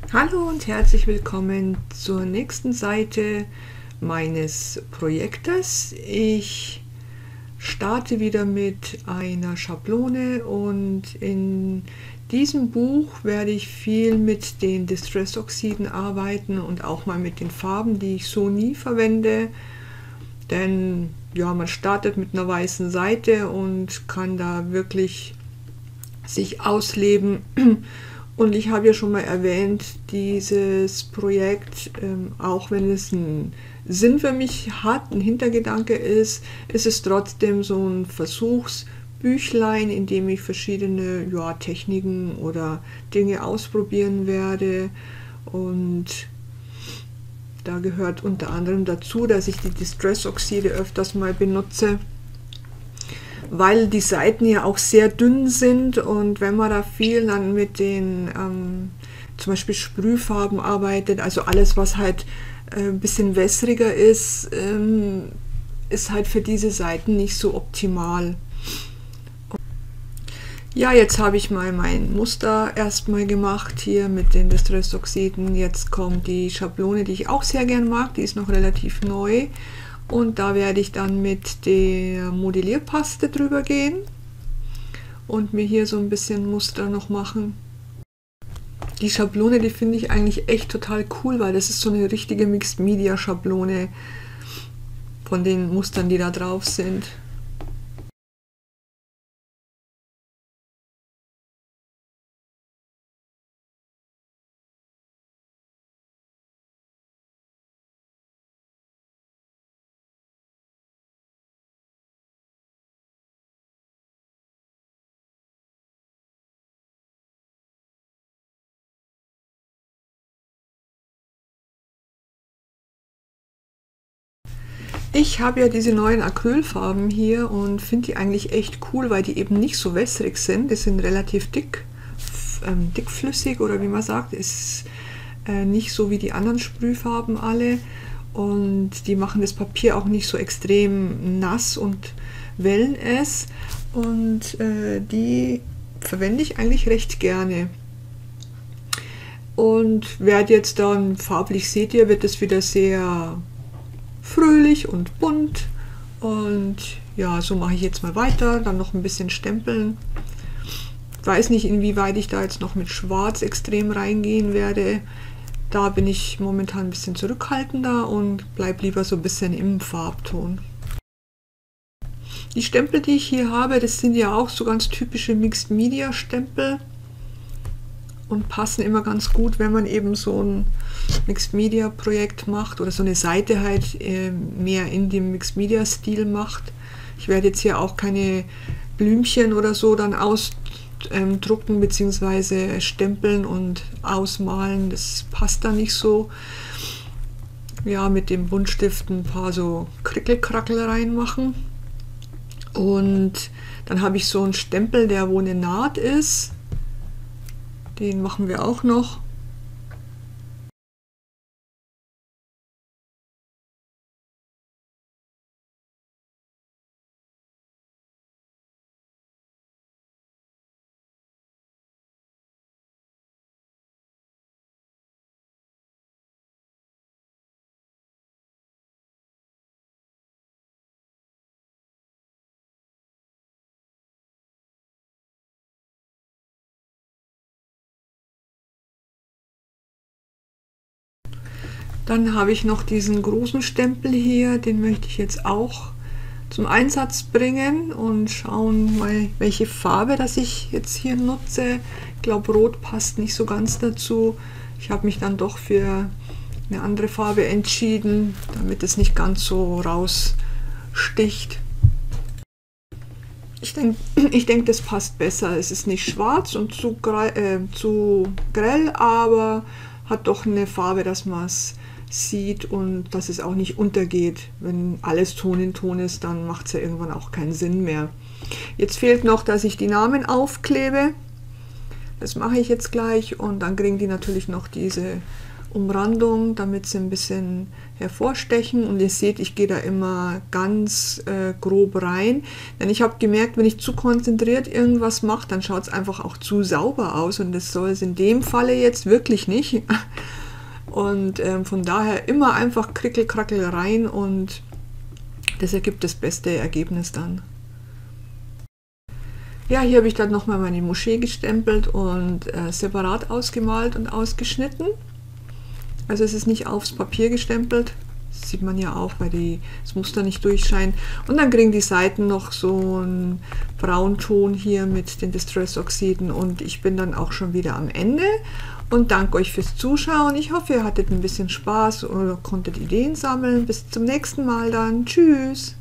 Hallo und herzlich willkommen zur nächsten Seite meines Projektes. Ich starte wieder mit einer Schablone und in diesem Buch werde ich viel mit den Distress-Oxiden arbeiten und auch mal mit den Farben, die ich so nie verwende. Denn ja, man startet mit einer weißen Seite und kann da wirklich sich ausleben. Und ich habe ja schon mal erwähnt, dieses Projekt, auch wenn es einen Sinn für mich hat, ein Hintergedanke ist, ist es trotzdem so ein Versuchsbüchlein, in dem ich verschiedene Techniken oder Dinge ausprobieren werde. Und da gehört unter anderem dazu, dass ich die Distress-Oxide öfters mal benutze, weil die Seiten ja auch sehr dünn sind, und wenn man da viel dann mit den zum Beispiel Sprühfarben arbeitet, also alles was halt ein bisschen wässriger ist, ist halt für diese Seiten nicht so optimal. Ja, jetzt habe ich mal mein Muster erstmal gemacht hier mit den Distress-Oxiden. Jetzt kommt die Schablone, die ich auch sehr gern mag, die ist noch relativ neu. Und da werde ich dann mit der Modellierpaste drüber gehen und mir hier so ein bisschen Muster noch machen. Die Schablone, die finde ich eigentlich echt total cool, weil das ist so eine richtige Mixed Media Schablone von den Mustern, die da drauf sind. Ich habe ja diese neuen Acrylfarben hier und finde die eigentlich echt cool, weil die eben nicht so wässrig sind. Die sind relativ dickflüssig, oder wie man sagt, ist nicht so wie die anderen Sprühfarben alle. Und die machen das Papier auch nicht so extrem nass und wellen es. Und die verwende ich eigentlich recht gerne. Und werde jetzt dann, farblich seht ihr, wird es wieder sehr fröhlich und bunt. Und ja, so mache ich jetzt mal weiter, dann noch ein bisschen stempeln. Ich weiß nicht, inwieweit ich da jetzt noch mit Schwarz extrem reingehen werde. Da bin ich momentan ein bisschen zurückhaltender und bleibe lieber so ein bisschen im Farbton. Die Stempel, die ich hier habe, das sind ja auch so ganz typische Mixed Media Stempel und passen immer ganz gut, wenn man eben so ein Mixed Media Projekt macht oder so eine Seite halt mehr in dem Mixed Media Stil macht. Ich werde jetzt hier auch keine Blümchen oder so dann ausdrucken bzw. stempeln und ausmalen, das passt da nicht so. Ja, mit dem Buntstift ein paar so Krickelkrackel reinmachen. Und dann habe ich so einen Stempel, der wo eine Naht ist. Den machen wir auch noch. Dann habe ich noch diesen großen Stempel hier, den möchte ich jetzt auch zum Einsatz bringen und schauen mal, welche Farbe das ich jetzt hier nutze. Ich glaube, Rot passt nicht so ganz dazu. Ich habe mich dann doch für eine andere Farbe entschieden, damit es nicht ganz so raussticht. Ich denk, das passt besser. Es ist nicht schwarz und zu grell, aber hat doch eine Farbe, dass man es sieht und dass es auch nicht untergeht. Wenn alles Ton in Ton ist, dann macht es ja irgendwann auch keinen Sinn mehr. Jetzt fehlt noch, dass ich die Namen aufklebe. Das mache ich jetzt gleich, und dann kriegen die natürlich noch diese Umrandung, damit sie ein bisschen hervorstechen. Und ihr seht, ich gehe da immer ganz grob rein, denn ich habe gemerkt, wenn ich zu konzentriert irgendwas mache, dann schaut es einfach auch zu sauber aus und das soll es in dem Falle jetzt wirklich nicht. Und von daher immer einfach krickel-krackel rein und das ergibt das beste Ergebnis dann. Ja, hier habe ich dann nochmal meine Moschee gestempelt und separat ausgemalt und ausgeschnitten. Also es ist nicht aufs Papier gestempelt, das sieht man ja auch, weil das Muster nicht durchscheint. Und dann kriegen die Seiten noch so einen Braunton hier mit den Distress-Oxiden und ich bin dann auch schon wieder am Ende. Und danke euch fürs Zuschauen. Ich hoffe, ihr hattet ein bisschen Spaß oder konntet Ideen sammeln. Bis zum nächsten Mal dann. Tschüss!